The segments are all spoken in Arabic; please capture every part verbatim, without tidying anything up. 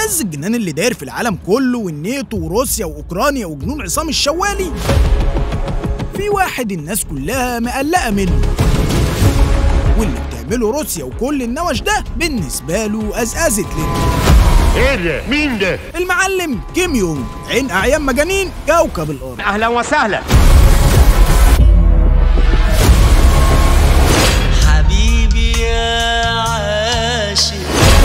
عز الجنان اللي داير في العالم كله والناتو وروسيا واوكرانيا وجنون عصام الشوالي، في واحد الناس كلها مقلقه منه، واللي بتعمله روسيا وكل النوش ده بالنسبه له قزقزت لنا. ايه ده؟ مين ده؟ المعلم كيم يونج، عين اعيان مجانين كوكب الارض. اهلا وسهلا. حبيبي يا عاشق.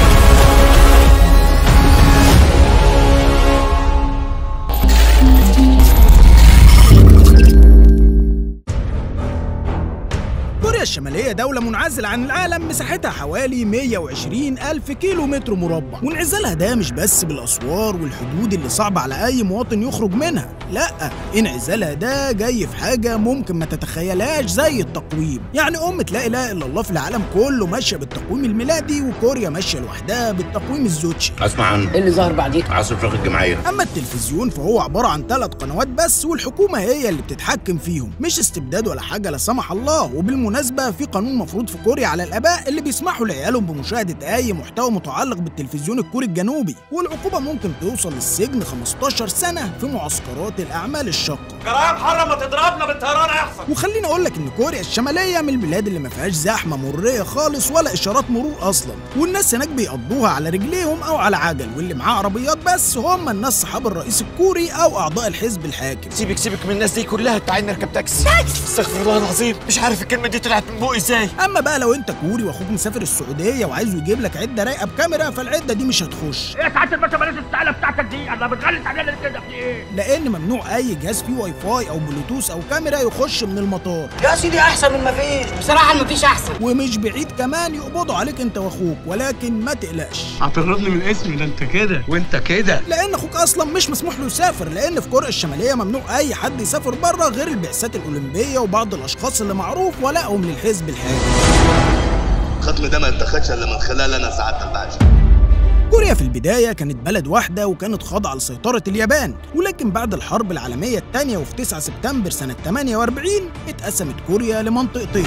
كوريا الشمالية دولة منعزلة عن العالم، مساحتها حوالي مية وعشرين ألف كيلو متر مربع، وانعزالها ده مش بس بالأسوار والحدود اللي صعب على أي مواطن يخرج منها، لأ، انعزالها ده جاي في حاجة ممكن ما تتخيلهاش زي التقويم، يعني أمة لا إله إلا الله في العالم كله ماشية بالتقويم الميلادي، وكوريا ماشية لوحدها بالتقويم الزوتشي. أسمع عنه. إيه اللي ظهر بعديه؟ عصر فراغ الجمعية. أما التلفزيون فهو عبارة عن ثلاث قنوات بس، والحكومة هي اللي بتتحكم فيهم، مش استبداد ولا حاجة لا سمح الله. وبالمناسبة في قانون مفروض في كوريا على الآباء اللي بيسمحوا لعيالهم بمشاهدة أي محتوى متعلق بالتلفزيون الكوري الجنوبي، والعقوبة ممكن توصل للسجن خمستاشر سنة في معسكرات الأعمال الشاقة. جرائم حرة ما تضربنا بالطيران أحسن. وخليني أقول لك إن كوريا الشمالية من البلاد اللي ما فيهاش زحمة مرورية خالص ولا إشارات مرور أصلا، والناس هناك بيقضوها على رجليهم أو على عجل، واللي معاه عربيات بس هم الناس صحاب الرئيس الكوري أو أعضاء الحزب الحاكم. سيبك سيبك من الناس دي كلها، تعالي نركب تاكسي. تاكسي؟ استغفر الله العظيم، مش عارف الكلمة دي طلعت من بوقي ازاي. اما بقى لو انت كوري واخوك مسافر السعوديه وعايزه يجيب لك عده رايقه بكاميرا، فالعده دي مش هتخش. ايه ساعات الباشا بلاش السعاله بتاعتك دي، انا بتغلس علينا كده في ايه؟ لان ممنوع اي جهاز فيه واي فاي او بلوتوث او كاميرا يخش من المطار. يا سيدي احسن من ما فيش، بصراحه ما فيش احسن. ومش بعيد كمان يقبضوا عليك انت واخوك، ولكن ما تقلقش. هتغرضني من الاسم ده، انت كده وانت كده. لان اخوك اصلا مش مسموح له يسافر، لان في كوريا الشماليه ممنوع اي حد يسافر بره غير البعثات الاولمبيه وبعض الاشخاص اللي معروف ولائهم للحزب الحاكم. الختم ده ما اتخدش الا من خلال انا سعادتك الباشا. كوريا في البداية كانت بلد واحدة وكانت خاضعة لسيطرة اليابان، ولكن بعد الحرب العالمية الثانية وفي تسعة سبتمبر سنة ثمانية وأربعين اتقسمت كوريا لمنطقتين،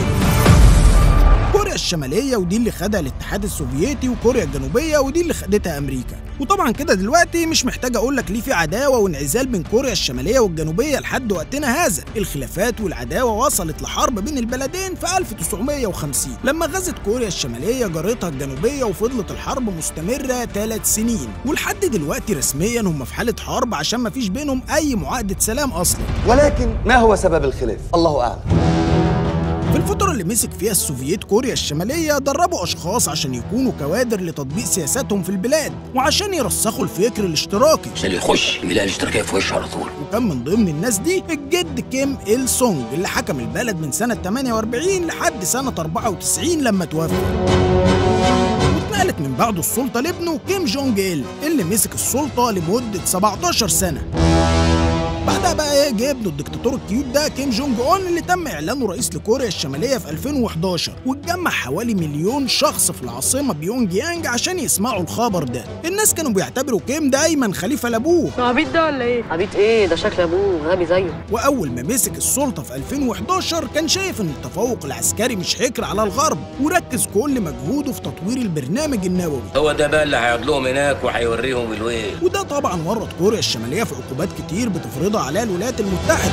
كوريا الشمالية ودي اللي خدها الاتحاد السوفيتي، وكوريا الجنوبية ودي اللي خدتها أمريكا. وطبعا كده دلوقتي مش محتاج أقول لك ليه في عداوة وانعزال بين كوريا الشمالية والجنوبية لحد وقتنا هذا. الخلافات والعداوة وصلت لحرب بين البلدين في ألف وتسعمية وخمسين لما غزت كوريا الشمالية جارتها الجنوبية، وفضلت الحرب مستمرة ثلاث سنين، ولحد دلوقتي رسميا هم في حالة حرب عشان ما فيش بينهم أي معاهدة سلام أصلا. ولكن ما هو سبب الخلاف؟ الله أعلم. في الفترة اللي مسك فيها السوفييت كوريا الشمالية دربوا أشخاص عشان يكونوا كوادر لتطبيق سياساتهم في البلاد، وعشان يرسخوا الفكر الاشتراكي عشان يخش يلاقي الاشتراكية في وشه على طول. وكان من ضمن الناس دي الجد كيم إل سونج اللي حكم البلد من سنة ثمانية وأربعين لحد سنة أربعة وتسعين لما توفى، واتنقلت من بعده السلطة لابنه كيم جونج إل اللي مسك السلطة لمدة سبعتاشر سنة. بعدها بقى ايه جه ابنه الدكتاتور الكيوت ده كيم جونج اون اللي تم اعلانه رئيس لكوريا الشماليه في ألفين وحداشر، واتجمع حوالي مليون شخص في العاصمه بيونج يانج عشان يسمعوا الخبر ده. الناس كانوا بيعتبروا كيم دايما خليفه لابوه. عبيط ده ولا ايه؟ عبيط ايه ده؟ شكل ابوه غبي زيه. واول ما مسك السلطه في ألفين وحداشر كان شايف ان التفوق العسكري مش حكر على الغرب، وركز كل مجهوده في تطوير البرنامج النووي. هو ده بقى اللي هيقعد لهم هناك وهيوريهم الويل. وده طبعا ورط كوريا الشماليه في عقوبات كتير بتفرضها عليها الولايات المتحدة.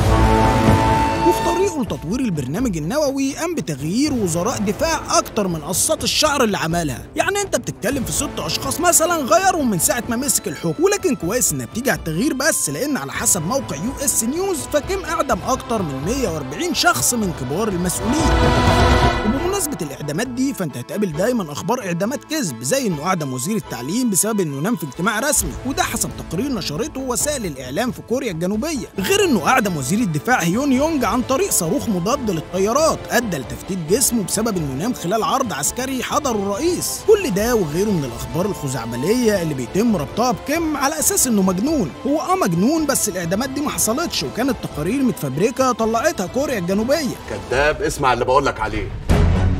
وفي طريقه لتطوير البرنامج النووي قام بتغيير وزراء دفاع أكتر من قصات الشعر اللي عملها، يعني أنت بتتكلم في ست أشخاص مثلا غيرهم من ساعة ما مسك الحكم، ولكن كويس إنها بتيجي على التغيير بس، لأن على حسب موقع يو اس نيوز فكيم أعدم أكتر من مية وأربعين شخص من كبار المسؤولين. وبمناسبة الإعدامات دي فأنت هتقابل دايما أخبار إعدامات كذب، زي إنه أعدم وزير التعليم بسبب إنه نام في اجتماع رسمي، وده حسب تقرير نشرته وسائل الإعلام في كوريا الجنوبية، غير إنه أعدم وزير الدفاع هيون يونج عن طريق صاروخ مضاد للطيارات أدى لتفتيت جسمه بسبب إنه نام خلال عرض عسكري حضره الرئيس. كل ده وغيره من الأخبار الخزعبلية اللي بيتم ربطها بكيم على أساس إنه مجنون. هو أه مجنون، بس الإعدامات دي ما حصلتش، وكانت تقارير متفبركة طلعتها كوريا الجنوبية. كذاب، اسمع اللي بقولك عليه.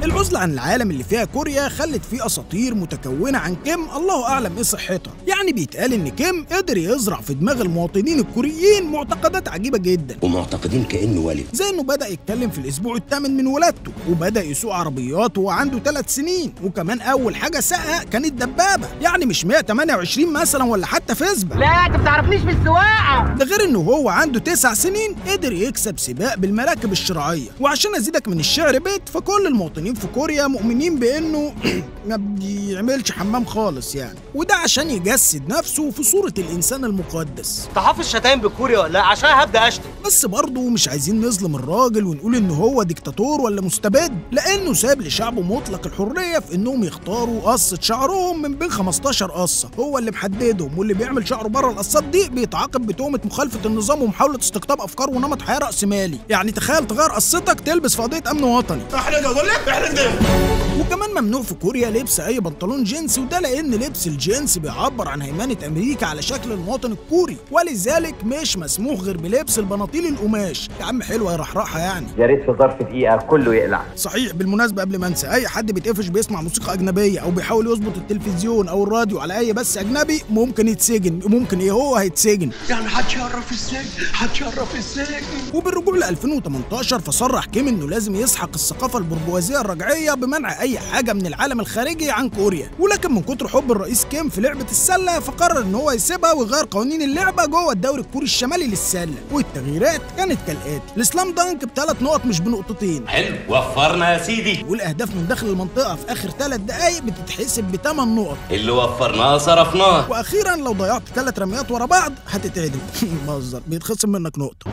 العزلة عن العالم اللي فيها كوريا خلت فيه اساطير متكونة عن كيم الله اعلم ايه صحتها. يعني بيتقال ان كيم قدر يزرع في دماغ المواطنين الكوريين معتقدات عجيبة جدا، ومعتقدين كأنه ولد، زي انه بدأ يتكلم في الاسبوع الثامن من ولادته، وبدأ يسوق عربيات وهو عنده ثلاث سنين، وكمان اول حاجة ساقها كانت دبابة، يعني مش مية وتمانية وعشرين مثلا ولا حتى فيسبا. لا انت بتعرفنيش في السواقه. ده غير انه هو عنده تسع سنين قدر يكسب سباق بالمراكب الشراعية. وعشان ازيدك من الشعر بيت، فكل المواطنين في كوريا مؤمنين بانه ما بيعملش حمام خالص يعني، وده عشان يجسد نفسه في صورة الانسان المقدس. انت حافظ شتايم بكوريا ولا لا؟ عشان هبدا اشتم. بس برضه مش عايزين نظلم الراجل ونقول انه هو ديكتاتور ولا مستبد، لانه ساب لشعبه مطلق الحريه في انهم يختاروا قصه شعرهم من بين خمستاشر قصه، هو اللي محددهم، واللي بيعمل شعره بره القصات دي بيتعاقب بتهمه مخالفه النظام ومحاوله استقطاب افكار ونمط حياه راسمالي. يعني تخيل تغير قصتك تلبس في قضيه امن وطني. احنا اقول لك احنا وكمان ممنوع في كوريا لبس اي بنطلون جينز، وده لان لبس الجينز بيعبر عن هيمنه امريكا على شكل المواطن الكوري، ولذلك مش مسموح غير بلبس البناطيل القماش. يا عم حلوه يا رحراحه يعني. يا ريت في ظرف دقيقه كله يقلع. صحيح، بالمناسبه قبل ما انسى، اي حد بيتقفش بيسمع موسيقى اجنبيه او بيحاول يظبط التلفزيون او الراديو على اي بث اجنبي ممكن يتسجن. ممكن ايه؟ هو هيتسجن. يعني هتشرف السجن هتشرف السجن. وبالرجوع ل ألفين وتمنتاشر فصرح كيم انه لازم يسحق الثقافه البرجوازيه الرجعيه بمنع اي حاجه من العالم الخارجي عن كوريا. ولكن من كتر حب الرئيس كيم في لعبه السله فقرر ان هو يسيبها ويغير قوانين اللعبه جوه الدوري الكوري الشمالي للسله، والتغييرات كانت كالاتي: السلام دانك بثلاث نقط مش بنقطتين. حلو، وفرنا يا سيدي. والاهداف من داخل المنطقه في اخر ثلاث دقائق بتتحسب بثمان نقط. اللي وفرناه صرفناه. واخيرا لو ضيعت ثلاث رميات ورا بعض هتتعدم. بهزر، بيتخصم منك نقطه.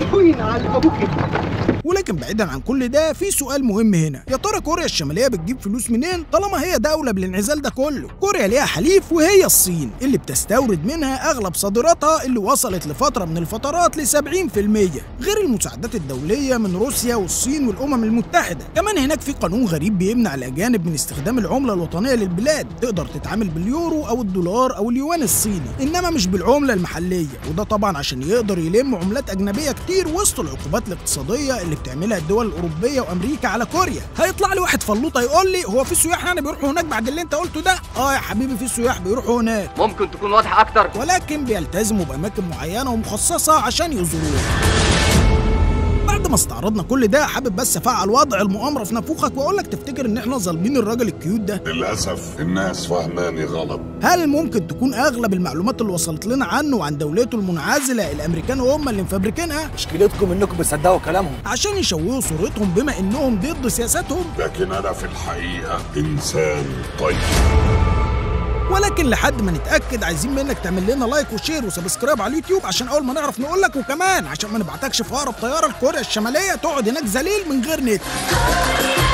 ولكن بعيدا عن كل ده في سؤال مهم هنا، يا ترى كوريا الشماليه بتجيب فلوس منين طالما هي دوله بالانعزال ده كله؟ كوريا ليها حليف وهي الصين اللي بتستورد منها اغلب صادراتها اللي وصلت لفتره من الفترات ل سبعين في المية، غير المساعدات الدوليه من روسيا والصين والامم المتحده. كمان هناك في قانون غريب بيمنع الاجانب من استخدام العمله الوطنيه للبلاد، تقدر تتعامل باليورو او الدولار او اليوان الصيني، انما مش بالعمله المحليه، وده طبعا عشان يقدر يلم عملات اجنبيه كتير وسط العقوبات الاقتصاديه اللي بتعملها الدول الاوروبيه وامريكا على كوريا. هيطلع لي واحد فلوطه يقول لي هو في سياح يعني بيروحوا هناك بعد اللي انت قلته ده؟ اه يا حبيبي في سياح بيروحوا هناك، ممكن تكون واضحه اكتر، ولكن بيلتزموا باماكن معينه ومخصصه عشان يزوروها. بعد ما استعرضنا كل ده حابب بس افعل وضع المؤامره في نافوخك واقول لك تفتكر ان احنا ظالمين الراجل الكيوت ده؟ للاسف الناس فهماني غلط. هل ممكن تكون اغلب المعلومات اللي وصلت لنا عنه وعن دولته المنعزله الامريكان هم اللي مفبركينها؟ مشكلتكم انكم بتصدقوا كلامهم عشان يشوهوا صورتهم بما انهم ضد سياساتهم؟ لكن انا في الحقيقه انسان طيب. ولكن لحد ما نتاكد عايزين منك تعمل لنا لايك وشير وسبسكرايب على اليوتيوب عشان اول ما نعرف نقول لك، وكمان عشان ما نبعتكش في اقرب طياره لكوريا الشماليه تقعد هناك ذليل من غير نت.